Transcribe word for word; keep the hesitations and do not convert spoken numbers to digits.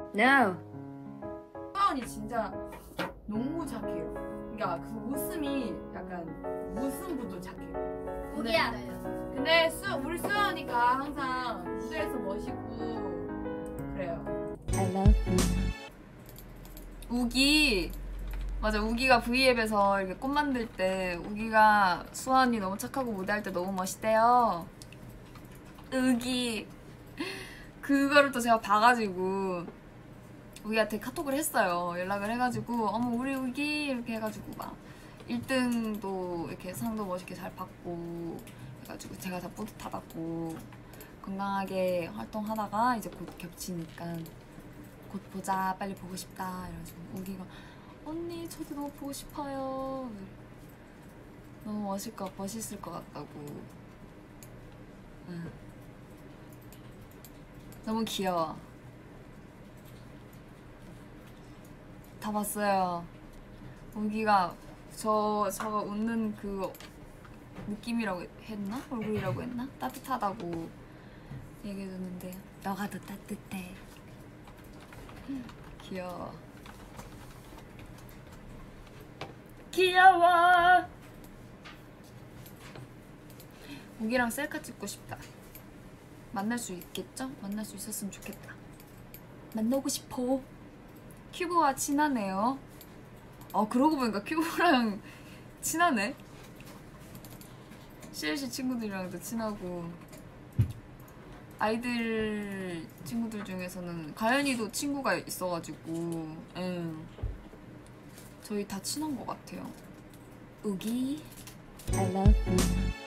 No. 수아언니 진짜 너무 착해요. 그러니까 그 웃음이 약간 웃음부터 착해요. 우기야. 근데 수, 우리 수아언니가 항상 무대에서 멋있고 그래요. I love you. 우기 맞아, 우기가 브이앱에서 이렇게 꽃 만들 때 우기가 수아 언니 너무 착하고 무대할 때 너무 멋있대요. 우기 그거를 또 제가 봐가지고 우기한테 카톡을 했어요. 연락을 해가지고 어머 우리 우기 이렇게 해가지고 막 일 등도 이렇게 상도 멋있게 잘 받고 해가지고 제가 다 뿌듯하다고, 건강하게 활동하다가 이제 곧 겹치니까 곧 보자, 빨리 보고 싶다 이래가지고 우기가 언니 저도 너무 보고 싶어요. 너무 멋있을 것, 멋있을 것 같다고. 응. 너무 귀여워. 다 봤어요. 우기가 저, 저가 웃는 그 느낌이라고 했나? 얼굴이라고 했나? 따뜻하다고 얘기해줬는데 너가 더 따뜻해. 귀여워. 귀여워. 우기랑 셀카 찍고 싶다. 만날 수 있겠죠? 만날 수 있었으면 좋겠다. 만나고 싶어. 큐브와 친하네요. 어, 그러고 보니까 큐브랑 친하네. 씨엘씨 친구들이랑도 친하고, 아이들 친구들 중에서는 가연이도 친구가 있어가지고, 응. 저희 다 친한 것 같아요. 우기 I love you.